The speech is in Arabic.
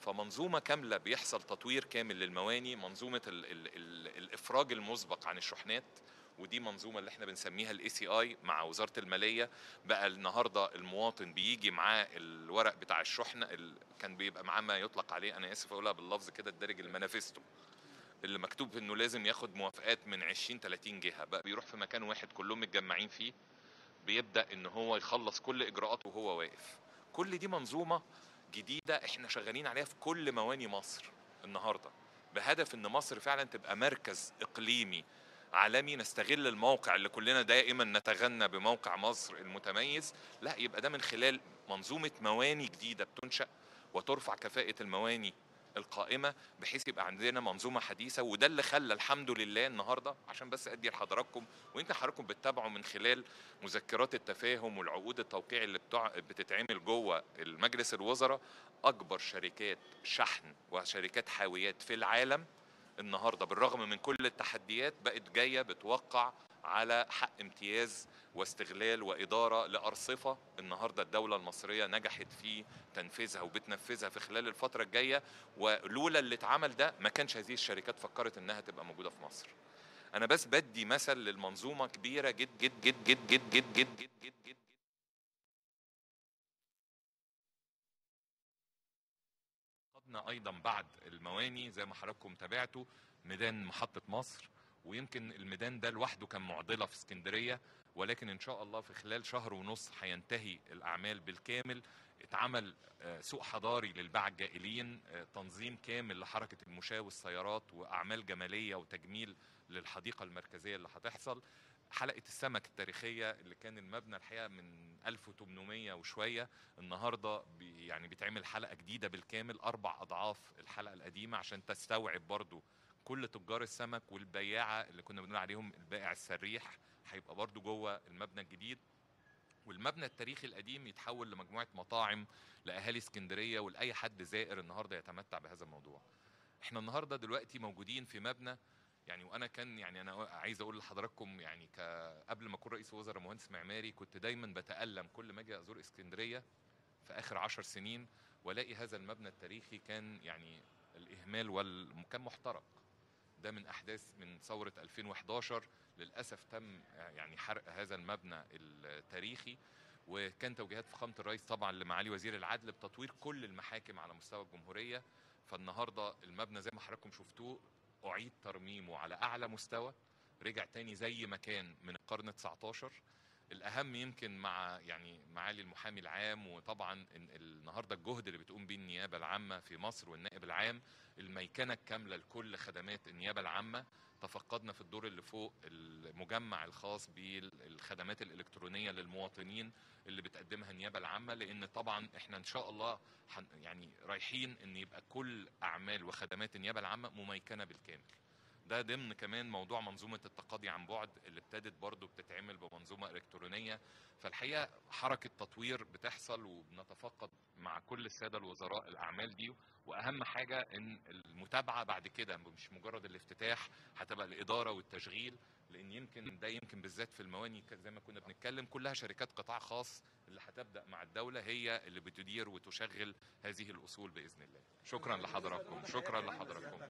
فمنظومة كاملة بيحصل تطوير كامل للمواني، منظومة ال الإفراج المسبق عن الشحنات، ودي منظومة اللي احنا بنسميها الاي سي اي مع وزارة المالية. بقى النهاردة المواطن بيجي معاه الورق بتاع الشحنة، كان بيبقى معاه ما يطلق عليه، انا اسف اقولها باللفظ كده الدارج، المانيفستو، اللي مكتوب انه لازم ياخد موافقات من 20 30 جهة، بقى بيروح في مكان واحد كلهم متجمعين فيه، بيبدأ ان هو يخلص كل اجراءاته وهو واقف. كل دي منظومة جديدة احنا شغالين عليها في كل مواني مصر النهاردة، بهدف ان مصر فعلا تبقى مركز اقليمي عالمي، نستغل الموقع اللي كلنا دائما نتغنى بموقع مصر المتميز، لا يبقى ده من خلال منظومة مواني جديدة بتنشأ وترفع كفاءة المواني القائمة، بحيث يبقى عندنا منظومة حديثة. وده اللي خلى الحمد لله النهاردة، عشان بس أدي لحضراتكم، ويمكن حضراتكم بتتابعوا من خلال مذكرات التفاهم والعقود التوقيع اللي بتتعمل جوه المجلس الوزراء، اكبر شركات شحن وشركات حاويات في العالم النهارده بالرغم من كل التحديات بقت جايه بتوقع على حق امتياز واستغلال واداره لارصفه النهارده الدوله المصريه نجحت في تنفيذها وبتنفذها في خلال الفتره الجايه. ولولا اللي اتعمل ده ما كانش هذه الشركات فكرت انها تبقى موجوده في مصر. انا بس بدي مثل للمنظومه كبيره جد جد جد جد جد جد جد جد جد جد. خدنا ايضا بعد المواني زي ما حضراتكم تابعتوا ميدان محطه مصر، ويمكن الميدان ده لوحده كان معضله في اسكندريه، ولكن ان شاء الله في خلال شهر ونص هينتهي الاعمال بالكامل. اتعمل سوق حضاري للباعة الجائلين، تنظيم كامل لحركه المشاة والسيارات، واعمال جماليه وتجميل للحديقه المركزيه اللي هتحصل. حلقة السمك التاريخية اللي كان المبنى الحقيقة من 1800 وشوية، النهاردة يعني بيتعمل حلقة جديدة بالكامل 4 أضعاف الحلقة القديمة عشان تستوعب برضو كل تجار السمك والبياعة اللي كنا بنقول عليهم البائع السريح، هيبقى برضو جوه المبنى الجديد. والمبنى التاريخي القديم يتحول لمجموعة مطاعم لأهالي اسكندرية ولأي حد زائر النهاردة يتمتع بهذا الموضوع. احنا النهارده دلوقتي موجودين في مبنى، يعني وانا كان يعني انا عايز اقول لحضراتكم يعني قبل ما اكون رئيس وزراء مهندس معماري كنت دايما بتألم كل ما اجي ازور اسكندريه في اخر 10 سنين والاقي هذا المبنى التاريخي كان يعني الاهمال كان محترق. ده من احداث من ثوره 2011 للاسف تم يعني حرق هذا المبنى التاريخي. وكان توجيهات فخامه الرئيس طبعا لمعالي وزير العدل بتطوير كل المحاكم على مستوى الجمهوريه. فالنهارده المبنى زي ما حضراتكم شفتوه اعيد ترميمه على اعلى مستوى، رجع تاني زي ما كان من القرن 19. الاهم يمكن مع يعني معالي المحامي العام، وطبعا النهارده الجهد اللي بتقوم بيه النيابه العامه في مصر والنائب العام، الميكنه الكامله لكل خدمات النيابه العامه. تفقدنا في الدور اللي فوق المجمع الخاص بالخدمات الالكترونيه للمواطنين اللي بتقدمها النيابه العامه، لان طبعا احنا ان شاء الله يعني رايحين ان يبقى كل اعمال وخدمات النيابه العامه مميكنه بالكامل. ده ضمن كمان موضوع منظومة التقاضي عن بعد اللي ابتدت برضو بتتعمل بمنظومة إلكترونية. فالحقيقة حركة تطوير بتحصل وبنتفقد مع كل السادة الوزراء الأعمال دي. وأهم حاجة إن المتابعة بعد كده مش مجرد الافتتاح، هتبقى الإدارة والتشغيل، لأن يمكن بالذات في المواني زي ما كنا بنتكلم كلها شركات قطاع خاص اللي هتبدأ مع الدولة هي اللي بتدير وتشغل هذه الأصول بإذن الله. شكرا لحضراتكم. شكرا لحضراتكم.